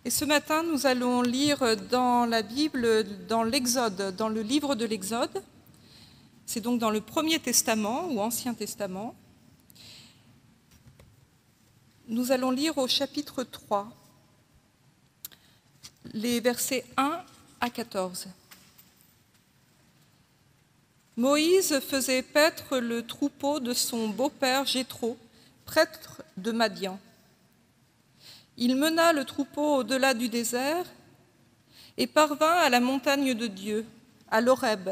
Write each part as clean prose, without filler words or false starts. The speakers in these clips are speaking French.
Et ce matin, nous allons lire dans la Bible, dans l'Exode, dans le livre de l'Exode. C'est donc dans le Premier Testament ou Ancien Testament. Nous allons lire au chapitre 3, les versets 1 à 14. Moïse faisait paître le troupeau de son beau-père Jéthro, prêtre de Madian. Il mena le troupeau au-delà du désert et parvint à la montagne de Dieu, à l'Horeb.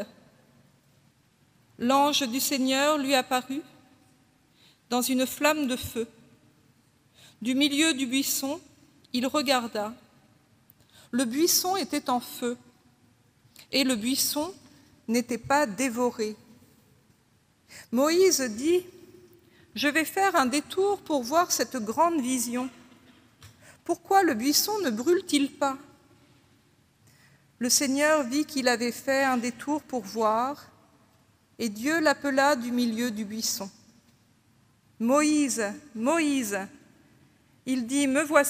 L'ange du Seigneur lui apparut dans une flamme de feu. Du milieu du buisson, il regarda. Le buisson était en feu et le buisson n'était pas dévoré. Moïse dit : « Je vais faire un détour pour voir cette grande vision. Pourquoi le buisson ne brûle-t-il pas ?» Le Seigneur vit qu'il avait fait un détour pour voir, et Dieu l'appela du milieu du buisson. « Moïse, Moïse !» Il dit : « Me voici. »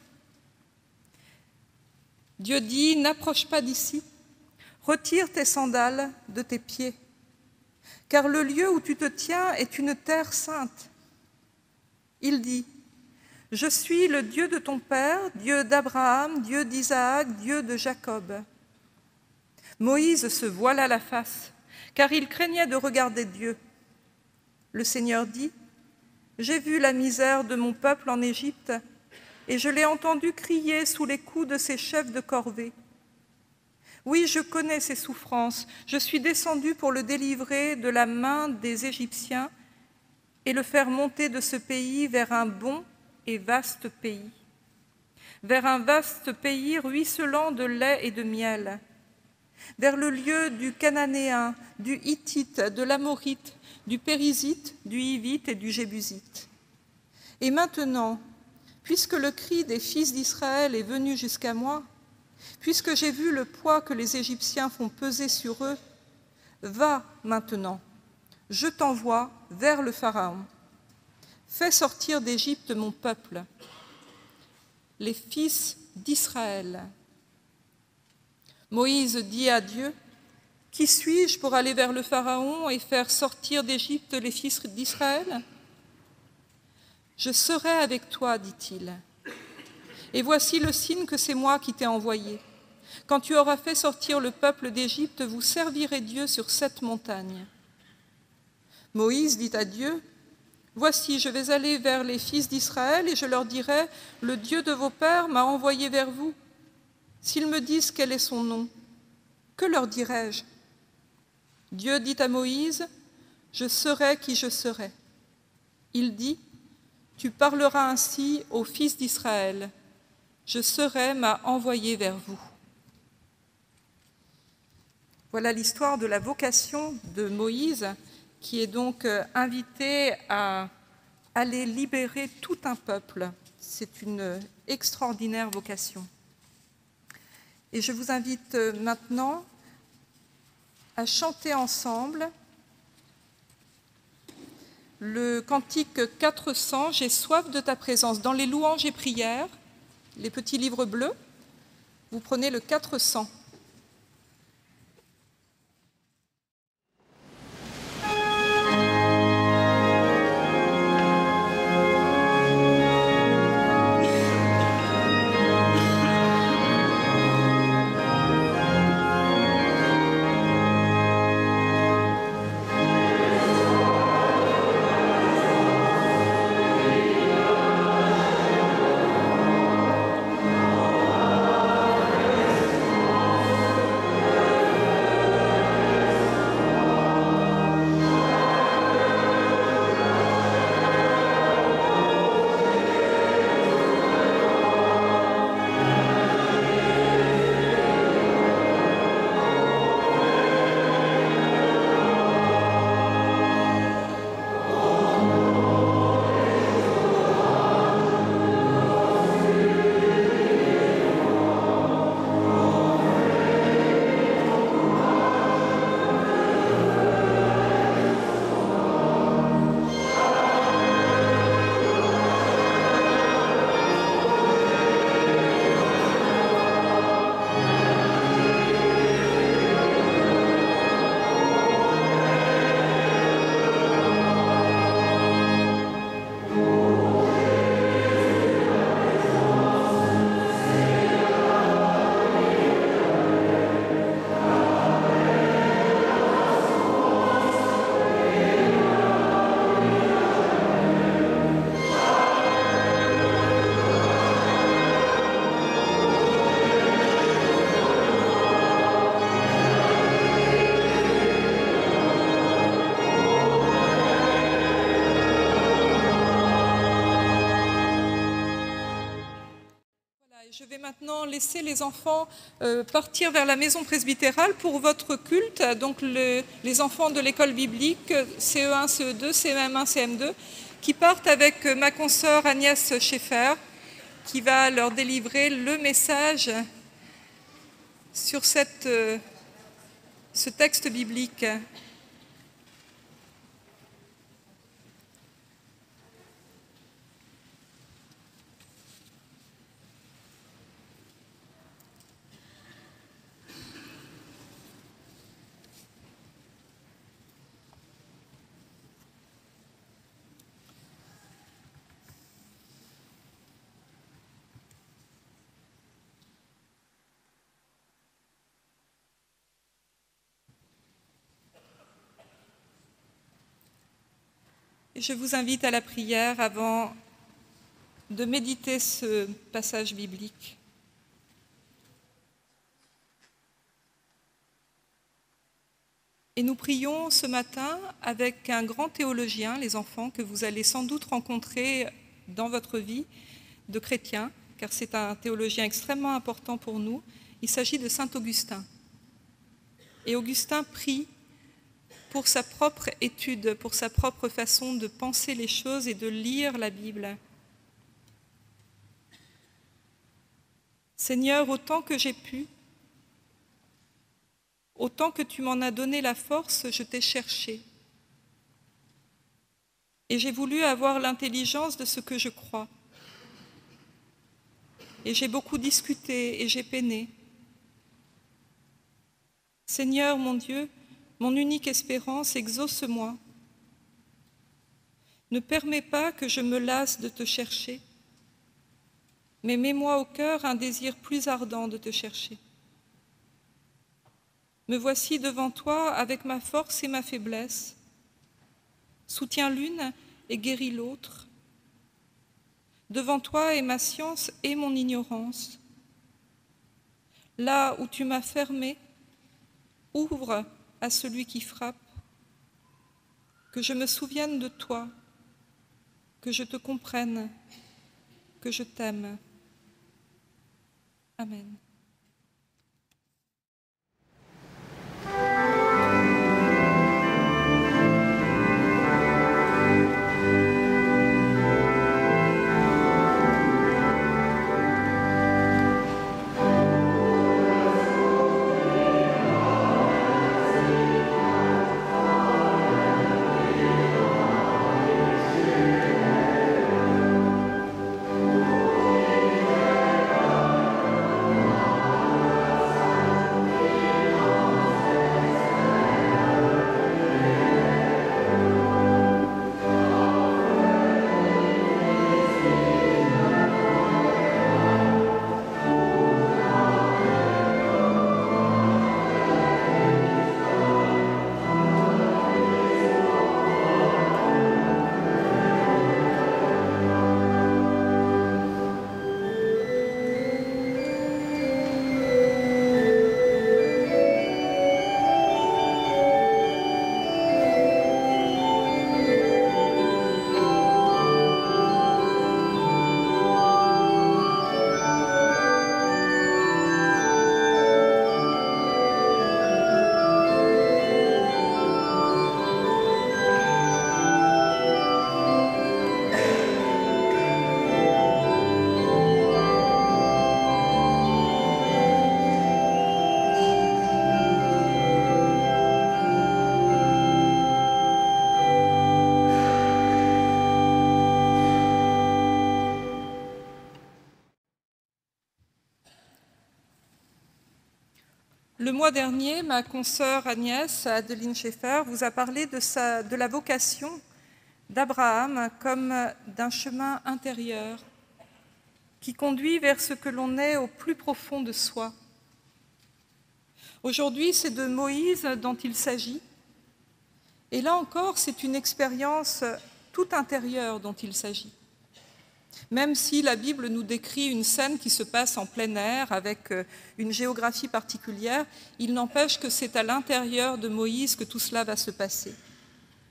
Dieu dit : « N'approche pas d'ici, retire tes sandales de tes pieds, car le lieu où tu te tiens est une terre sainte. » Il dit : « Je suis le Dieu de ton père, Dieu d'Abraham, Dieu d'Isaac, Dieu de Jacob. » Moïse se voila la face, car il craignait de regarder Dieu. Le Seigneur dit : « J'ai vu la misère de mon peuple en Égypte, et je l'ai entendu crier sous les coups de ses chefs de corvée. Oui, je connais ses souffrances, je suis descendu pour le délivrer de la main des Égyptiens et le faire monter de ce pays vers un bon et vaste pays, vers un vaste pays ruisselant de lait et de miel, vers le lieu du Cananéen, du Hittite, de l'Amorite, du Périzite, du Hivite et du Jébusite. Et maintenant, puisque le cri des fils d'Israël est venu jusqu'à moi, puisque j'ai vu le poids que les Égyptiens font peser sur eux, va maintenant, je t'envoie vers le Pharaon. Fais sortir d'Égypte mon peuple, les fils d'Israël. » Moïse dit à Dieu : « Qui suis-je pour aller vers le Pharaon et faire sortir d'Égypte les fils d'Israël ? » « Je serai avec toi, dit-il. Et voici le signe que c'est moi qui t'ai envoyé. Quand tu auras fait sortir le peuple d'Égypte, vous servirez Dieu sur cette montagne. » Moïse dit à Dieu : « Voici, je vais aller vers les fils d'Israël et je leur dirai : le Dieu de vos pères m'a envoyé vers vous. S'ils me disent quel est son nom, que leur dirai-je ? » Dieu dit à Moïse : « Je serai qui je serai. » Il dit : « Tu parleras ainsi aux fils d'Israël. Je serai m'a envoyé vers vous. » Voilà l'histoire de la vocation de Moïse, qui est donc invité à aller libérer tout un peuple. C'est une extraordinaire vocation. Et je vous invite maintenant à chanter ensemble le cantique 400, « J'ai soif de ta présence ». Dans les louanges et prières, les petits livres bleus, vous prenez le 400. Amen. Je vais maintenant laisser les enfants partir vers la maison presbytérale pour votre culte. Donc les enfants de l'école biblique, CE1, CE2, CM1, CM2, qui partent avec ma consoeur Agnès Schaeffer, qui va leur délivrer le message sur ce texte biblique. Je vous invite à la prière avant de méditer ce passage biblique. Et nous prions ce matin avec un grand théologien, les enfants, que vous allez sans doute rencontrer dans votre vie de chrétien, car c'est un théologien extrêmement important pour nous. Il s'agit de saint Augustin. Et Augustin prie pour sa propre étude, pour sa propre façon de penser les choses et de lire la Bible. Seigneur, autant que j'ai pu, autant que tu m'en as donné la force, je t'ai cherché. Et j'ai voulu avoir l'intelligence de ce que je crois. Et j'ai beaucoup discuté et j'ai peiné. Seigneur, mon Dieu, mon unique espérance, exauce-moi. Ne permets pas que je me lasse de te chercher, mais mets-moi au cœur un désir plus ardent de te chercher. Me voici devant toi avec ma force et ma faiblesse. Soutiens l'une et guéris l'autre. Devant toi est ma science et mon ignorance. Là où tu m'as fermé, ouvre à celui qui frappe, que je me souvienne de toi, que je te comprenne, que je t'aime. Amen. Le mois dernier, ma consoeur Agnès, Adeline Schaeffer, vous a parlé de la vocation d'Abraham comme d'un chemin intérieur qui conduit vers ce que l'on est au plus profond de soi. Aujourd'hui, c'est de Moïse dont il s'agit. Et là encore, c'est une expérience toute intérieure dont il s'agit. Même si la Bible nous décrit une scène qui se passe en plein air avec une géographie particulière, il n'empêche que c'est à l'intérieur de Moïse que tout cela va se passer.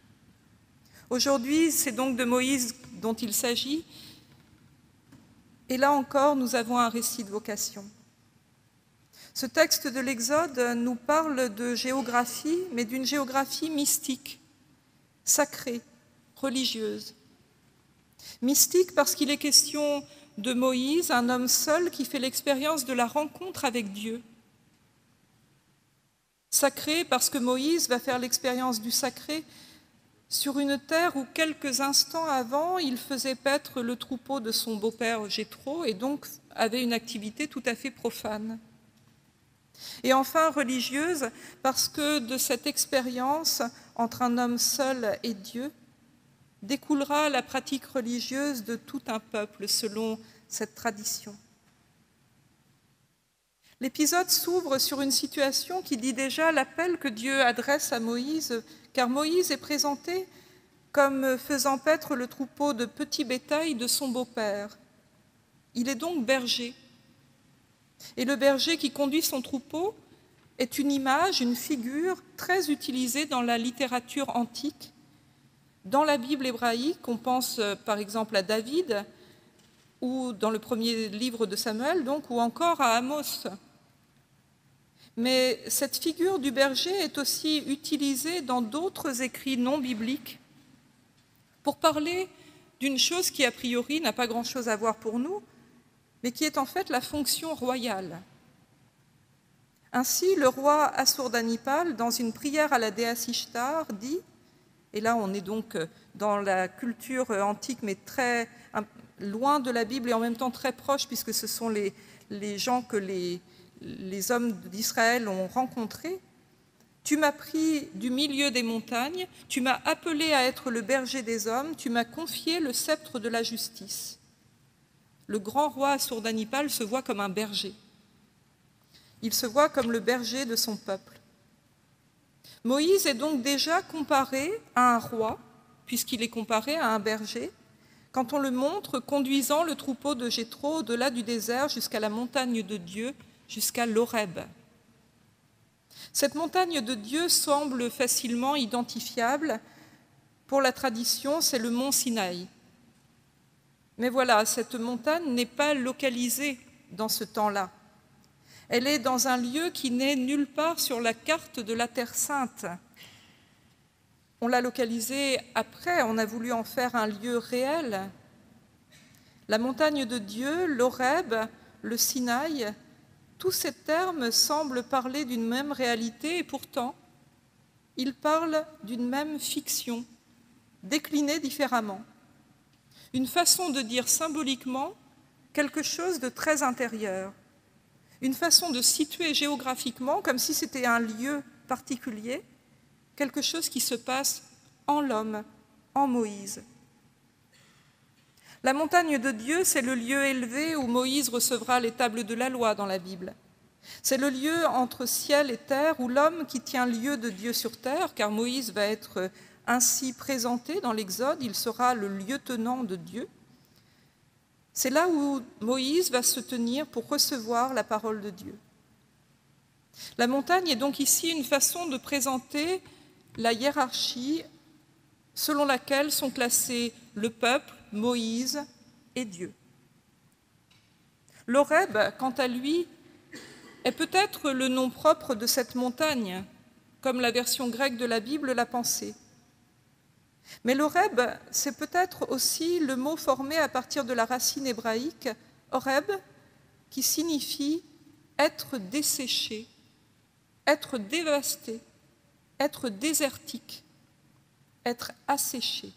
Aujourd'hui, c'est donc de Moïse dont il s'agit. Et là encore, nous avons un récit de vocation. Ce texte de l'Exode nous parle de géographie, mais d'une géographie mystique, sacrée, religieuse. Mystique parce qu'il est question de Moïse, un homme seul qui fait l'expérience de la rencontre avec Dieu. Sacré parce que Moïse va faire l'expérience du sacré sur une terre où quelques instants avant, il faisait paître le troupeau de son beau-père Jéthro et donc avait une activité tout à fait profane. Et enfin religieuse parce que de cette expérience entre un homme seul et Dieu découlera la pratique religieuse de tout un peuple selon cette tradition. L'épisode s'ouvre sur une situation qui dit déjà l'appel que Dieu adresse à Moïse, car Moïse est présenté comme faisant paître le troupeau de petit bétail de son beau-père. Il est donc berger. Et le berger qui conduit son troupeau est une image, une figure très utilisée dans la littérature antique. Dans la Bible hébraïque, on pense par exemple à David, ou dans le premier livre de Samuel, donc, ou encore à Amos. Mais cette figure du berger est aussi utilisée dans d'autres écrits non bibliques pour parler d'une chose qui, a priori, n'a pas grand-chose à voir pour nous, mais qui est en fait la fonction royale. Ainsi, le roi Assurdanipal, dans une prière à la déesse Ishtar, dit, et là on est donc dans la culture antique, mais très loin de la Bible et en même temps très proche, puisque ce sont les gens que les hommes d'Israël ont rencontrés. Tu m'as pris du milieu des montagnes, tu m'as appelé à être le berger des hommes, tu m'as confié le sceptre de la justice. Le grand roi Assurdanipal se voit comme un berger. Il se voit comme le berger de son peuple. Moïse est donc déjà comparé à un roi, puisqu'il est comparé à un berger, quand on le montre conduisant le troupeau de Jéthro au-delà du désert jusqu'à la montagne de Dieu, jusqu'à l'Horeb. Cette montagne de Dieu semble facilement identifiable. Pour la tradition, c'est le mont Sinaï. Mais voilà, cette montagne n'est pas localisée dans ce temps-là. Elle est dans un lieu qui n'est nulle part sur la carte de la Terre Sainte. On l'a localisée après, on a voulu en faire un lieu réel. La montagne de Dieu, l'Horeb, le Sinaï, tous ces termes semblent parler d'une même réalité et pourtant, ils parlent d'une même fiction, déclinée différemment. Une façon de dire symboliquement quelque chose de très intérieur. Une façon de situer géographiquement, comme si c'était un lieu particulier, quelque chose qui se passe en l'homme, en Moïse. La montagne de Dieu, c'est le lieu élevé où Moïse recevra les tables de la loi dans la Bible. C'est le lieu entre ciel et terre où l'homme qui tient lieu de Dieu sur terre, car Moïse va être ainsi présenté dans l'Exode, il sera le lieutenant de Dieu. C'est là où Moïse va se tenir pour recevoir la parole de Dieu. La montagne est donc ici une façon de présenter la hiérarchie selon laquelle sont classés le peuple, Moïse et Dieu. L'Horeb, quant à lui, est peut-être le nom propre de cette montagne, comme la version grecque de la Bible l'a pensé. Mais l'Horeb, c'est peut-être aussi le mot formé à partir de la racine hébraïque « Horeb », qui signifie être desséché, être dévasté, être désertique, être asséché.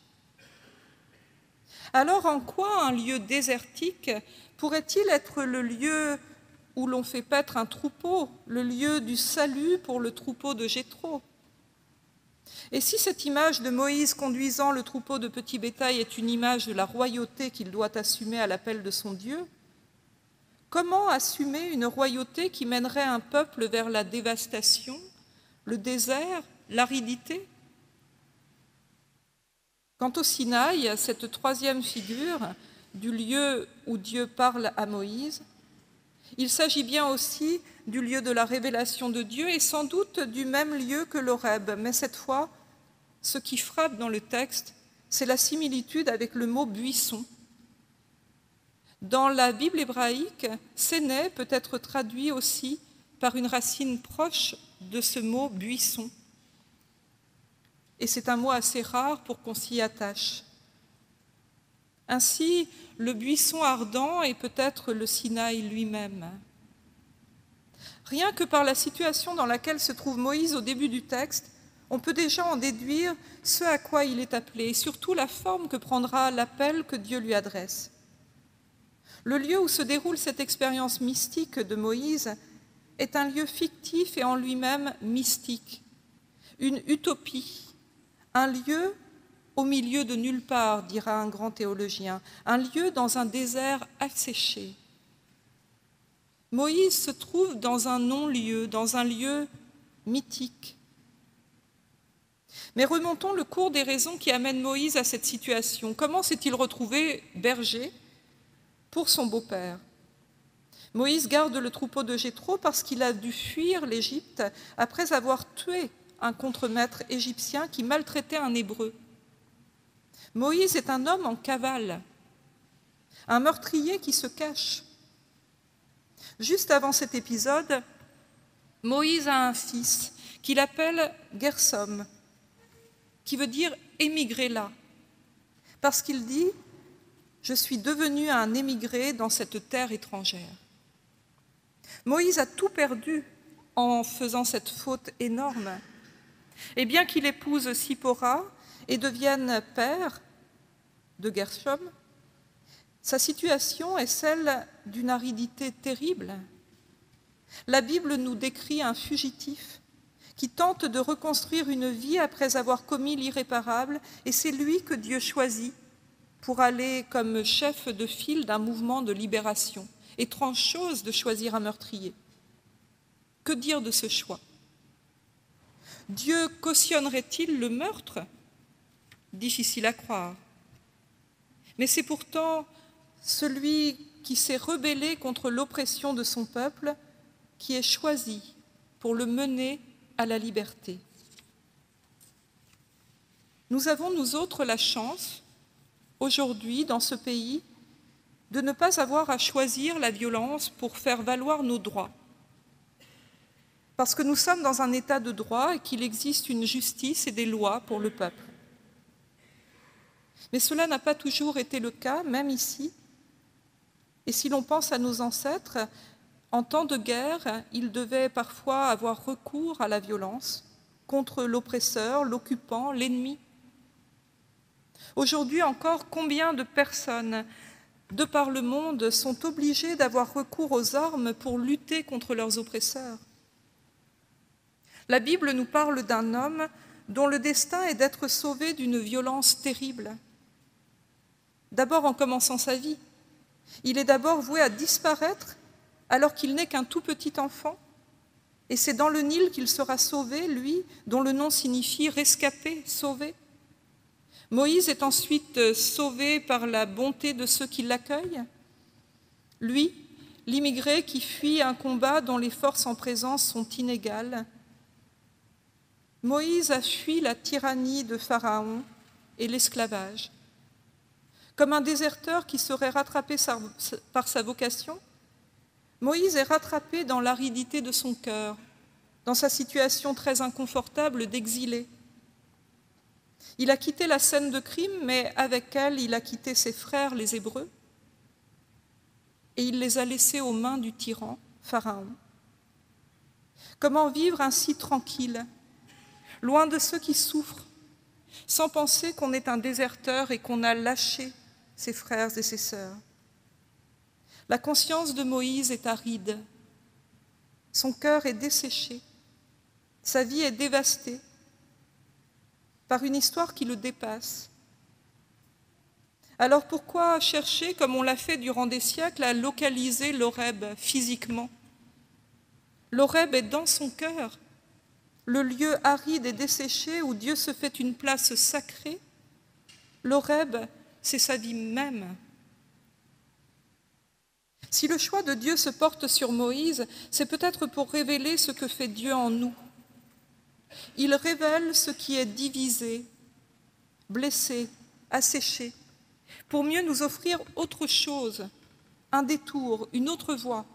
Alors en quoi un lieu désertique pourrait-il être le lieu où l'on fait paître un troupeau, le lieu du salut pour le troupeau de Jéthro? Et si cette image de Moïse conduisant le troupeau de petit bétail est une image de la royauté qu'il doit assumer à l'appel de son Dieu, comment assumer une royauté qui mènerait un peuple vers la dévastation, le désert, l'aridité? Quant au Sinaï, cette troisième figure du lieu où Dieu parle à Moïse, il s'agit bien aussi du lieu de la révélation de Dieu et sans doute du même lieu que l'Horeb. Mais cette fois, ce qui frappe dans le texte, c'est la similitude avec le mot « buisson ». Dans la Bible hébraïque, séné peut être traduit aussi par une racine proche de ce mot buisson. Et c'est un mot assez rare pour qu'on s'y attache. Ainsi, le buisson ardent est peut-être le Sinaï lui-même. Rien que par la situation dans laquelle se trouve Moïse au début du texte, on peut déjà en déduire ce à quoi il est appelé, et surtout la forme que prendra l'appel que Dieu lui adresse. Le lieu où se déroule cette expérience mystique de Moïse est un lieu fictif et en lui-même mystique, une utopie, un lieu au milieu de nulle part, dira un grand théologien, un lieu dans un désert asséché. Moïse se trouve dans un non-lieu, dans un lieu mythique. Mais remontons le cours des raisons qui amènent Moïse à cette situation. Comment s'est-il retrouvé berger pour son beau-père? Moïse garde le troupeau de Jéthro parce qu'il a dû fuir l'Égypte après avoir tué un contremaître égyptien qui maltraitait un Hébreu. Moïse est un homme en cavale, un meurtrier qui se cache. Juste avant cet épisode, Moïse a un fils qu'il appelle Gersom, qui veut dire « émigré là », parce qu'il dit « Je suis devenu un émigré dans cette terre étrangère ». Moïse a tout perdu en faisant cette faute énorme. Et bien qu'il épouse Sipora et devienne père de Gershom, sa situation est celle d'une aridité terrible. La Bible nous décrit un fugitif qui tente de reconstruire une vie après avoir commis l'irréparable, et c'est lui que Dieu choisit pour aller comme chef de file d'un mouvement de libération. Étrange chose de choisir un meurtrier. Que dire de ce choix? Dieu cautionnerait-il le meurtre? Difficile à croire. Mais c'est pourtant celui qui s'est rebellé contre l'oppression de son peuple qui est choisi pour le mener à la liberté. Nous avons, nous autres, la chance, aujourd'hui, dans ce pays, de ne pas avoir à choisir la violence pour faire valoir nos droits. Parce que nous sommes dans un état de droit et qu'il existe une justice et des lois pour le peuple. Mais cela n'a pas toujours été le cas, même ici. Et si l'on pense à nos ancêtres, en temps de guerre, ils devaient parfois avoir recours à la violence contre l'oppresseur, l'occupant, l'ennemi. Aujourd'hui encore, combien de personnes de par le monde sont obligées d'avoir recours aux armes pour lutter contre leurs oppresseurs? La Bible nous parle d'un homme dont le destin est d'être sauvé d'une violence terrible. D'abord en commençant sa vie. Il est d'abord voué à disparaître alors qu'il n'est qu'un tout petit enfant. Et c'est dans le Nil qu'il sera sauvé, lui, dont le nom signifie rescapé, sauvé. Moïse est ensuite sauvé par la bonté de ceux qui l'accueillent. Lui, l'immigré qui fuit un combat dont les forces en présence sont inégales. Moïse a fui la tyrannie de Pharaon et l'esclavage. Comme un déserteur qui serait rattrapé par sa vocation, Moïse est rattrapé dans l'aridité de son cœur, dans sa situation très inconfortable d'exilé. Il a quitté la scène de crime, mais avec elle, il a quitté ses frères, les Hébreux, et il les a laissés aux mains du tyran, Pharaon. Comment vivre ainsi tranquille, loin de ceux qui souffrent, sans penser qu'on est un déserteur et qu'on a lâché ses frères et ses sœurs? La conscience de Moïse est aride, son cœur est desséché, sa vie est dévastée par une histoire qui le dépasse. Alors pourquoi chercher, comme on l'a fait durant des siècles, à localiser l'Horeb physiquement? L'Horeb est dans son cœur, le lieu aride et desséché où Dieu se fait une place sacrée. L'Horeb, c'est sa vie même. Si le choix de Dieu se porte sur Moïse, c'est peut-être pour révéler ce que fait Dieu en nous. Il révèle ce qui est divisé, blessé, asséché, pour mieux nous offrir autre chose, un détour, une autre voie.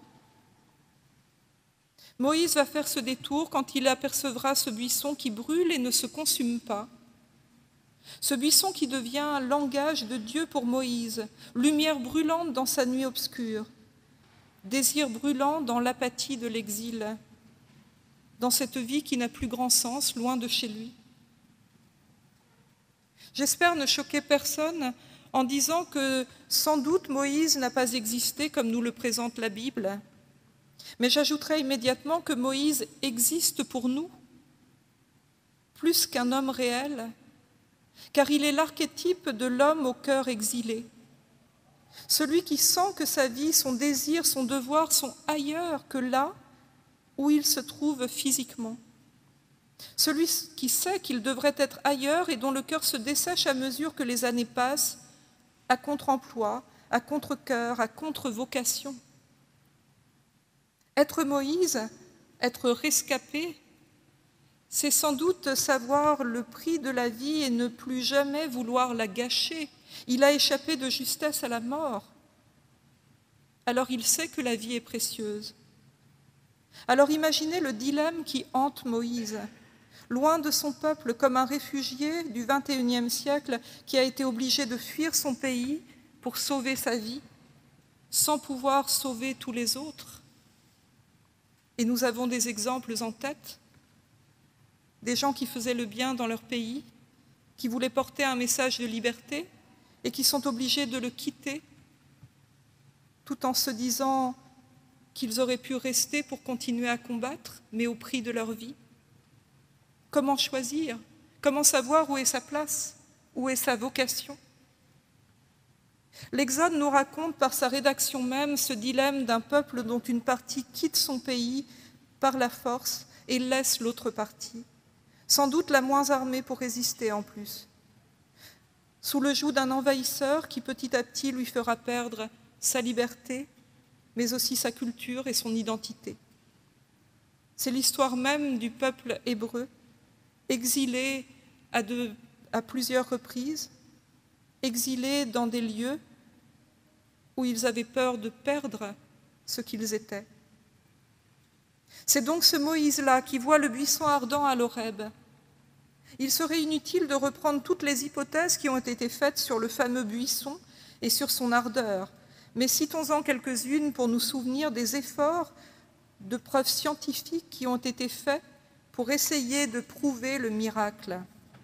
Moïse va faire ce détour quand il apercevra ce buisson qui brûle et ne se consume pas. Ce buisson qui devient langage de Dieu pour Moïse, lumière brûlante dans sa nuit obscure, désir brûlant dans l'apathie de l'exil, dans cette vie qui n'a plus grand sens, loin de chez lui. J'espère ne choquer personne en disant que sans doute Moïse n'a pas existé comme nous le présente la Bible, mais j'ajouterai immédiatement que Moïse existe pour nous, plus qu'un homme réel, car il est l'archétype de l'homme au cœur exilé, celui qui sent que sa vie, son désir, son devoir sont ailleurs que là où il se trouve physiquement. Celui qui sait qu'il devrait être ailleurs et dont le cœur se dessèche à mesure que les années passent, à contre-emploi, à contre-cœur, à contre-vocation. Être Moïse, être rescapé, c'est sans doute savoir le prix de la vie et ne plus jamais vouloir la gâcher. Il a échappé de justesse à la mort. Alors il sait que la vie est précieuse. Alors imaginez le dilemme qui hante Moïse, loin de son peuple comme un réfugié du XXIe siècle qui a été obligé de fuir son pays pour sauver sa vie, sans pouvoir sauver tous les autres. Et nous avons des exemples en tête, des gens qui faisaient le bien dans leur pays, qui voulaient porter un message de liberté et qui sont obligés de le quitter, tout en se disant qu'ils auraient pu rester pour continuer à combattre, mais au prix de leur vie. Comment choisir? Comment savoir où est sa place? Où est sa vocation? L'Exode nous raconte par sa rédaction même ce dilemme d'un peuple dont une partie quitte son pays par la force et laisse l'autre partie, sans doute la moins armée pour résister en plus, sous le joug d'un envahisseur qui petit à petit lui fera perdre sa liberté, mais aussi sa culture et son identité. C'est l'histoire même du peuple hébreu, exilé à plusieurs reprises, exilé dans des lieux où ils avaient peur de perdre ce qu'ils étaient. C'est donc ce Moïse-là qui voit le buisson ardent à l'Horeb. Il serait inutile de reprendre toutes les hypothèses qui ont été faites sur le fameux buisson et sur son ardeur, mais citons-en quelques-unes pour nous souvenir des efforts de preuves scientifiques qui ont été faits pour essayer de prouver le miracle.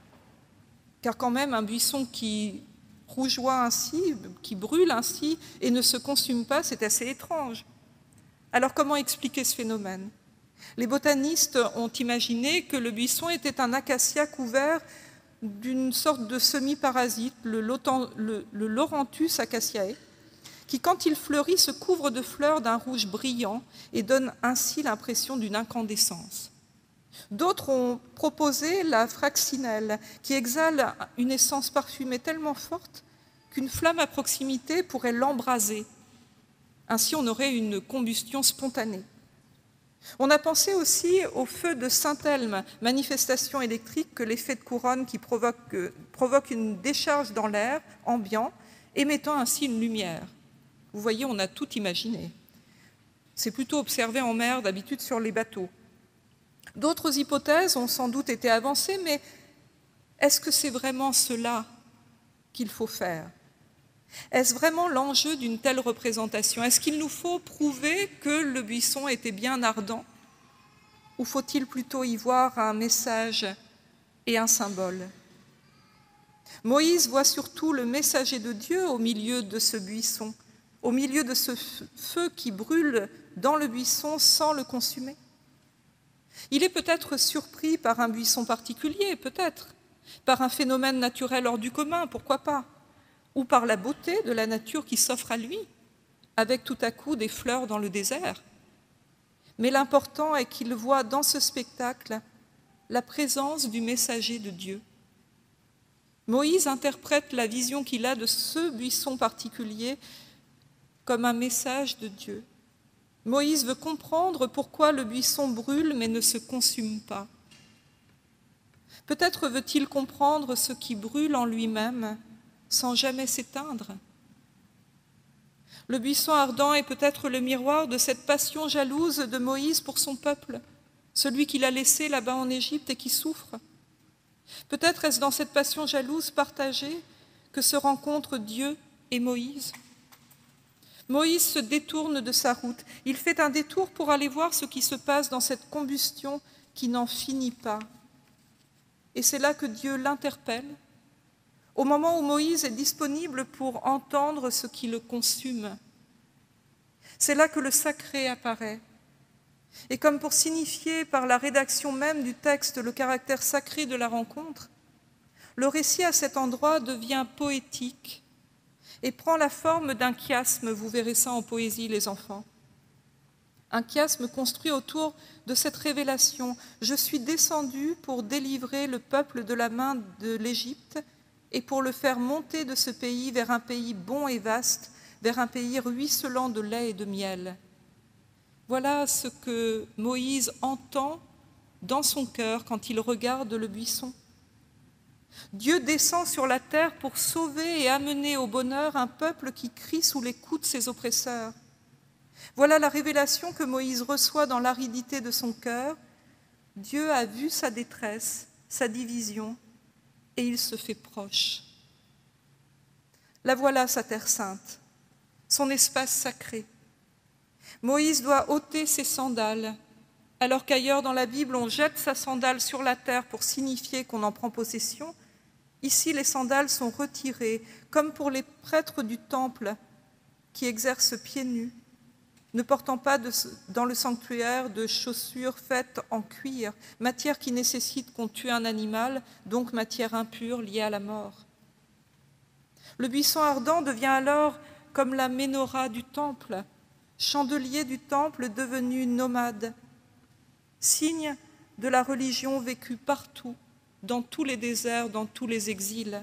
Car quand même, un buisson qui rougeoie ainsi, qui brûle ainsi et ne se consume pas, c'est assez étrange. Alors comment expliquer ce phénomène? Les botanistes ont imaginé que le buisson était un acacia couvert d'une sorte de semi-parasite, le Loranthus acaciae, qui, quand il fleurit, se couvre de fleurs d'un rouge brillant et donne ainsi l'impression d'une incandescence. D'autres ont proposé la fraxinelle, qui exhale une essence parfumée tellement forte qu'une flamme à proximité pourrait l'embraser. Ainsi, on aurait une combustion spontanée. On a pensé aussi au feu de Saint-Elme, manifestation électrique que l'effet de couronne qui provoque une décharge dans l'air ambiant, émettant ainsi une lumière. Vous voyez, on a tout imaginé. C'est plutôt observé en mer, d'habitude sur les bateaux. D'autres hypothèses ont sans doute été avancées, mais est-ce que c'est vraiment cela qu'il faut faire? Est-ce vraiment l'enjeu d'une telle représentation? Est-ce qu'il nous faut prouver que le buisson était bien ardent? Ou faut-il plutôt y voir un message et un symbole? Moïse voit surtout le messager de Dieu au milieu de ce buisson, au milieu de ce feu qui brûle dans le buisson sans le consumer. Il est peut-être surpris par un buisson particulier, peut-être, par un phénomène naturel hors du commun, pourquoi pas, ou par la beauté de la nature qui s'offre à lui, avec tout à coup des fleurs dans le désert. Mais l'important est qu'il voit dans ce spectacle la présence du messager de Dieu. Moïse interprète la vision qu'il a de ce buisson particulier comme un message de Dieu. Moïse veut comprendre pourquoi le buisson brûle mais ne se consume pas. Peut-être veut-il comprendre ce qui brûle en lui-même sans jamais s'éteindre. Le buisson ardent est peut-être le miroir de cette passion jalouse de Moïse pour son peuple, celui qu'il a laissé là-bas en Égypte et qui souffre. Peut-être est-ce dans cette passion jalouse partagée que se rencontrent Dieu et Moïse. Moïse se détourne de sa route. Il fait un détour pour aller voir ce qui se passe dans cette combustion qui n'en finit pas. Et c'est là que Dieu l'interpelle, au moment où Moïse est disponible pour entendre ce qui le consume. C'est là que le sacré apparaît. Et comme pour signifier par la rédaction même du texte le caractère sacré de la rencontre, le récit à cet endroit devient poétique et prend la forme d'un chiasme, vous verrez ça en poésie les enfants. Un chiasme construit autour de cette révélation. Je suis descendu pour délivrer le peuple de la main de l'Égypte et pour le faire monter de ce pays vers un pays bon et vaste, vers un pays ruisselant de lait et de miel. Voilà ce que Moïse entend dans son cœur quand il regarde le buisson. Dieu descend sur la terre pour sauver et amener au bonheur un peuple qui crie sous les coups de ses oppresseurs. Voilà la révélation que Moïse reçoit dans l'aridité de son cœur. Dieu a vu sa détresse, sa division, et il se fait proche. La voilà sa terre sainte, son espace sacré. Moïse doit ôter ses sandales, alors qu'ailleurs dans la Bible on jette sa sandale sur la terre pour signifier qu'on en prend possession. Ici les sandales sont retirées, comme pour les prêtres du temple qui exercent pieds nus, ne portant pas dans le sanctuaire de chaussures faites en cuir, matière qui nécessite qu'on tue un animal, donc matière impure liée à la mort. Le buisson ardent devient alors comme la ménorah du temple, chandelier du temple devenu nomade, signe de la religion vécue partout, dans tous les déserts, dans tous les exils.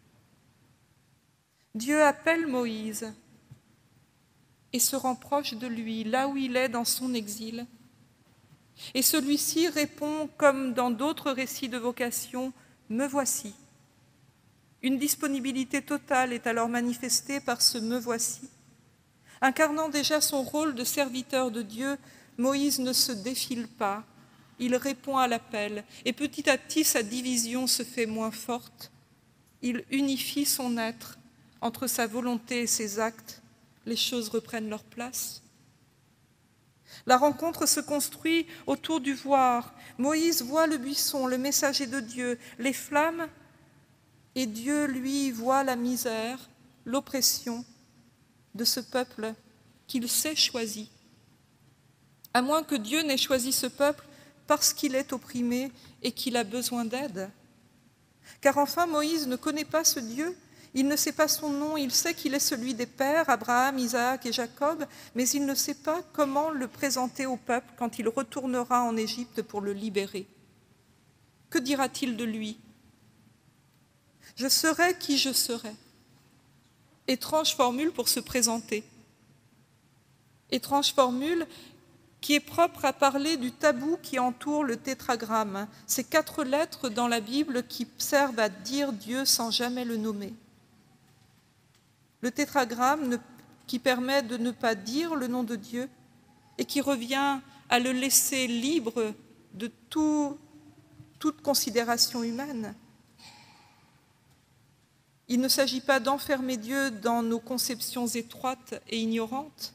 Dieu appelle Moïse et se rend proche de lui, là où il est dans son exil. Et celui-ci répond, comme dans d'autres récits de vocation, « Me voici ». Une disponibilité totale est alors manifestée par ce « Me voici ». Incarnant déjà son rôle de serviteur de Dieu, Moïse ne se défile pas, il répond à l'appel, et petit à petit sa division se fait moins forte. Il unifie son être entre sa volonté et ses actes, les choses reprennent leur place. La rencontre se construit autour du voir. Moïse voit le buisson, le messager de Dieu, les flammes, et Dieu, lui, voit la misère, l'oppression de ce peuple qu'il sait choisi. À moins que Dieu n'ait choisi ce peuple parce qu'il est opprimé et qu'il a besoin d'aide. Car enfin, Moïse ne connaît pas ce Dieu, il ne sait pas son nom, il sait qu'il est celui des pères, Abraham, Isaac et Jacob, mais il ne sait pas comment le présenter au peuple quand il retournera en Égypte pour le libérer. Que dira-t-il de lui ? Je serai qui je serai. Étrange formule pour se présenter. Étrange formule qui est propre à parler du tabou qui entoure le tétragramme, ces 4 lettres dans la Bible qui servent à dire Dieu sans jamais le nommer. Le tétragramme qui permet de ne pas dire le nom de Dieu et qui revient à le laisser libre de toute considération humaine. Il ne s'agit pas d'enfermer Dieu dans nos conceptions étroites et ignorantes.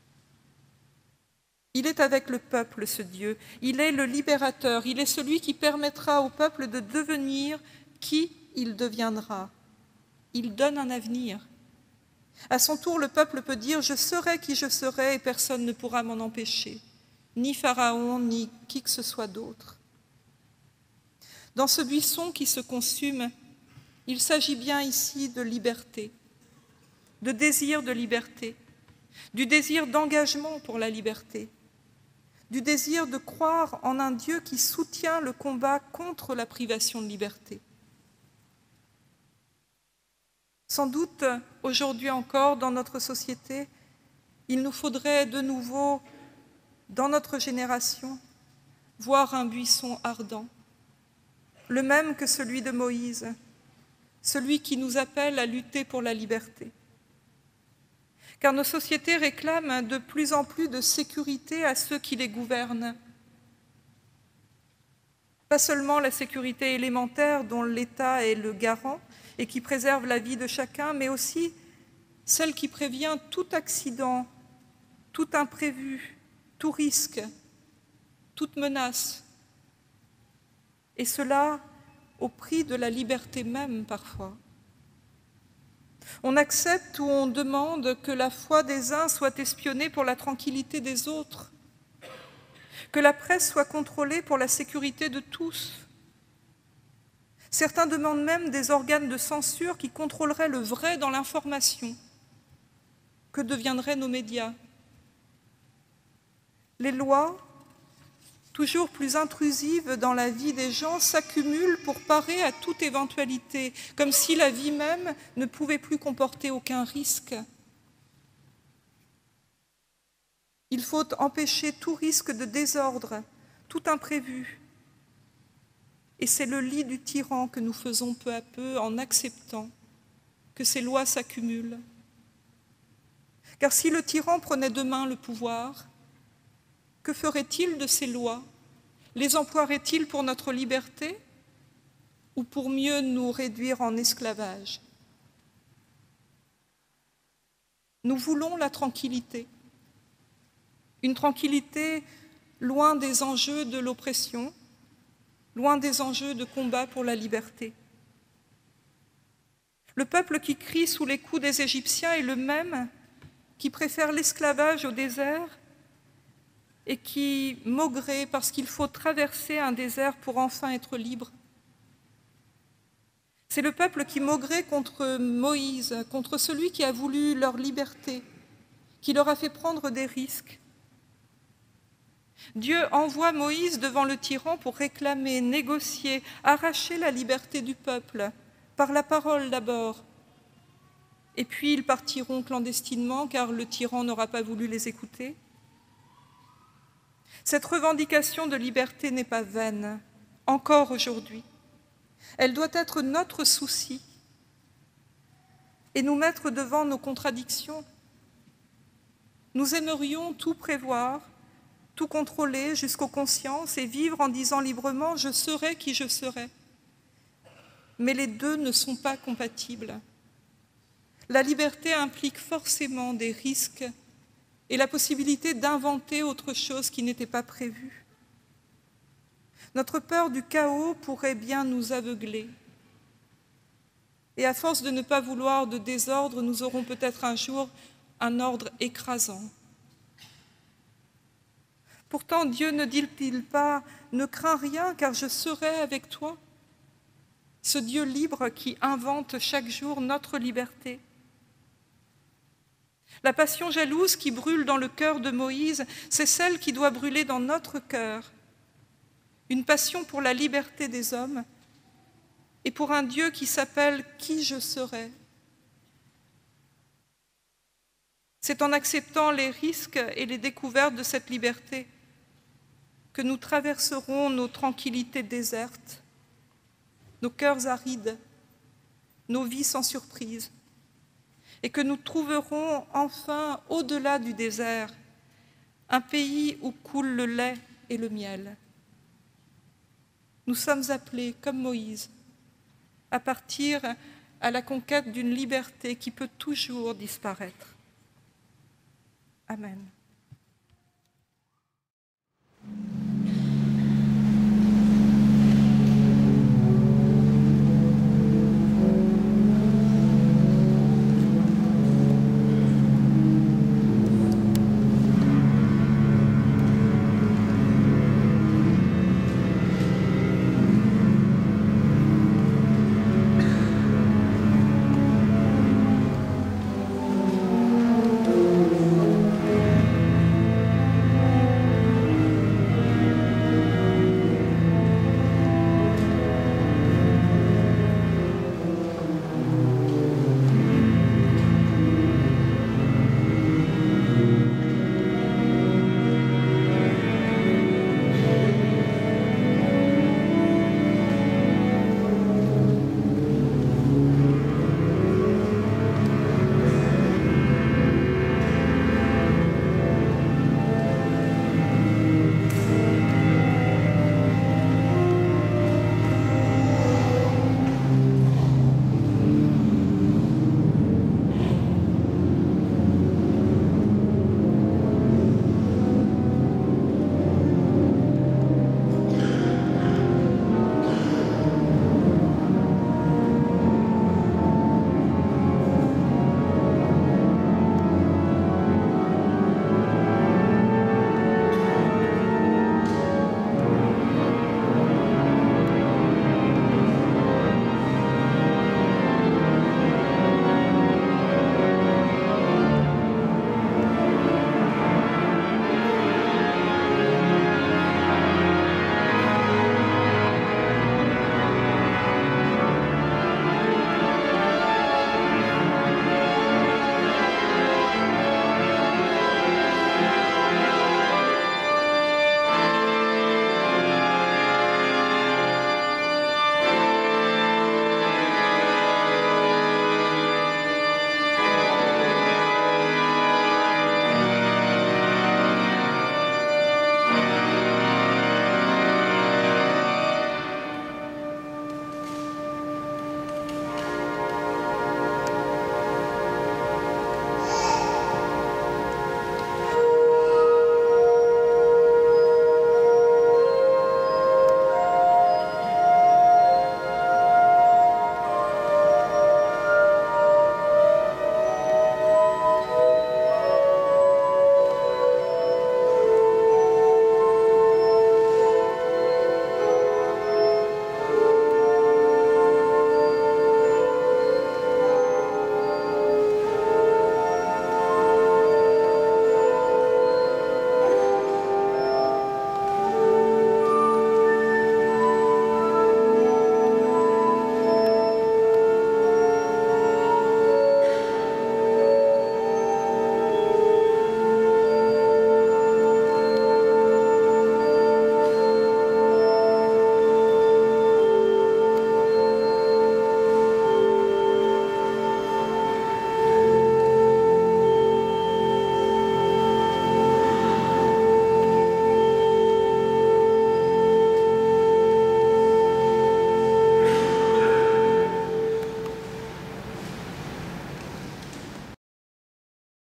Il est avec le peuple, ce Dieu. Il est le libérateur. Il est celui qui permettra au peuple de devenir qui il deviendra. Il donne un avenir. À son tour, le peuple peut dire « Je serai qui je serai et personne ne pourra m'en empêcher. » Ni Pharaon, ni qui que ce soit d'autre. Dans ce buisson qui se consume, il s'agit bien ici de liberté, de désir de liberté, du désir d'engagement pour la liberté, du désir de croire en un Dieu qui soutient le combat contre la privation de liberté. Sans doute, aujourd'hui encore, dans notre société, il nous faudrait de nouveau, dans notre génération, voir un buisson ardent, le même que celui de Moïse, celui qui nous appelle à lutter pour la liberté. car nos sociétés réclament de plus en plus de sécurité à ceux qui les gouvernent. Pas seulement la sécurité élémentaire dont l'État est le garant et qui préserve la vie de chacun, mais aussi celle qui prévient tout accident, tout imprévu, tout risque, toute menace. Et cela au prix de la liberté même parfois. On accepte ou on demande que la foi des uns soit espionnée pour la tranquillité des autres, que la presse soit contrôlée pour la sécurité de tous. Certains demandent même des organes de censure qui contrôleraient le vrai dans l'information. Que deviendraient nos médias? Les lois, toujours plus intrusives dans la vie des gens, s'accumulent pour parer à toute éventualité, comme si la vie même ne pouvait plus comporter aucun risque. Il faut empêcher tout risque de désordre, tout imprévu. Et c'est le lit du tyran que nous faisons peu à peu en acceptant que ces lois s'accumulent. Car si le tyran prenait demain le pouvoir, que ferait-il de ces lois? Les emploierait-il pour notre liberté ou pour mieux nous réduire en esclavage? Nous voulons la tranquillité, une tranquillité loin des enjeux de l'oppression, loin des enjeux de combat pour la liberté. Le peuple qui crie sous les coups des Égyptiens est le même qui préfère l'esclavage au désert et qui maugrait parce qu'il faut traverser un désert pour enfin être libre. C'est le peuple qui maugrait contre Moïse, contre celui qui a voulu leur liberté, qui leur a fait prendre des risques. Dieu envoie Moïse devant le tyran pour réclamer, négocier, arracher la liberté du peuple, par la parole d'abord. Et puis ils partiront clandestinement car le tyran n'aura pas voulu les écouter. Cette revendication de liberté n'est pas vaine, encore aujourd'hui. Elle doit être notre souci et nous mettre devant nos contradictions. Nous aimerions tout prévoir, tout contrôler jusqu'aux consciences et vivre en disant librement « je serai qui je serai ». Mais les deux ne sont pas compatibles. La liberté implique forcément des risques et la possibilité d'inventer autre chose qui n'était pas prévu. Notre peur du chaos pourrait bien nous aveugler. Et à force de ne pas vouloir de désordre, nous aurons peut-être un jour un ordre écrasant. Pourtant, Dieu ne dit-il pas « ne crains rien car je serai avec toi » ? Ce Dieu libre qui invente chaque jour notre liberté. La passion jalouse qui brûle dans le cœur de Moïse, c'est celle qui doit brûler dans notre cœur. Une passion pour la liberté des hommes et pour un Dieu qui s'appelle « Qui je serai ». C'est en acceptant les risques et les découvertes de cette liberté que nous traverserons nos tranquillités désertes, nos cœurs arides, nos vies sans surprise, et que nous trouverons enfin, au-delà du désert, un pays où coule le lait et le miel. Nous sommes appelés, comme Moïse, à partir à la conquête d'une liberté qui peut toujours disparaître. Amen.